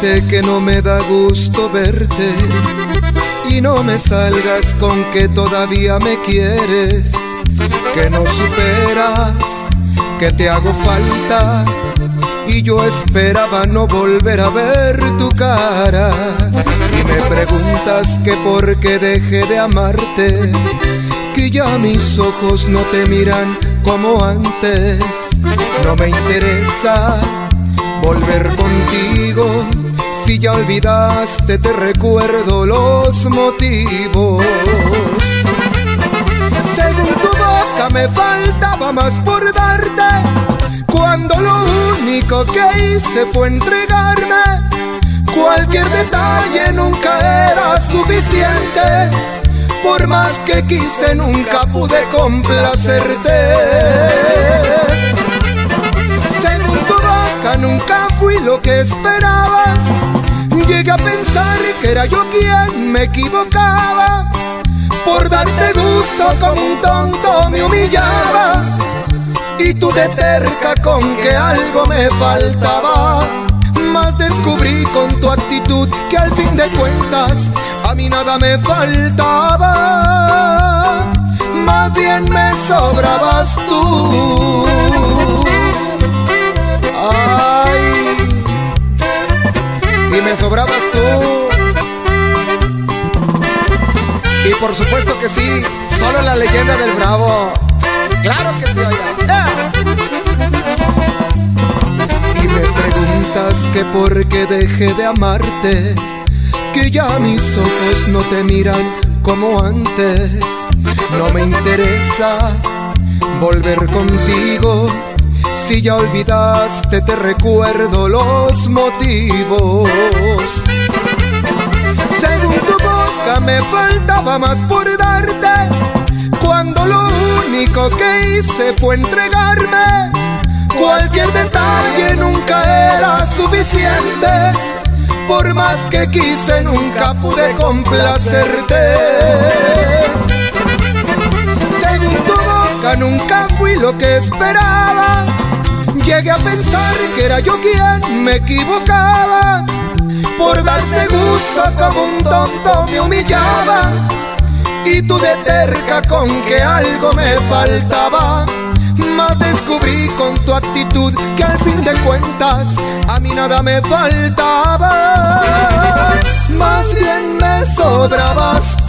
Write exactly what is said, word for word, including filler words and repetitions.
sé que no me da gusto verte y no me salgas con que todavía me quieres, que no superas, que te hago falta y yo esperaba no volver a ver tu cara. Y me preguntas que por qué dejé de amarte, que ya mis ojos no te miran como antes. No me interesa volver contigo, si ya olvidaste te recuerdo los motivos. Según tu boca me faltaba más por darte, cuando lo único que hice fue entregarme. Cualquier detalle nunca era suficiente, por más que quise nunca pude complacerte. Según tu boca nunca fui lo que esperabas, llegué a pensar que era yo quien me equivocaba. Por darte gusto como un tonto me humillaba, y tú de terca con que algo me faltaba. Mas descubrí con tu actitud que al fin de cuentas a mí nada me faltaba, más bien me sobrabas tú. Ay, y me sobrabas tú. Y por supuesto que sí, solo la leyenda del Bravo. Claro que sí, oiga. ¡Eh! Y me preguntas que por qué dejé de amarte, que ya mis ojos no te miran como antes. No me interesa volver contigo, si ya olvidaste te recuerdo los motivos. Según tu boca me faltaba más por darte, cuando lo único que hice fue entregarme. Cualquier detalle nunca era suficiente, por más que quise nunca pude complacerte. Según tu boca nunca fui lo que esperabas, llegué a pensar que era yo quien me equivocaba. Por darte gusto como un tonto me humillaba, y tú de terca con que algo me faltaba. Mas descubrí con tu actitud que al fin de cuentas a mí nada me faltaba, más bien me sobrabas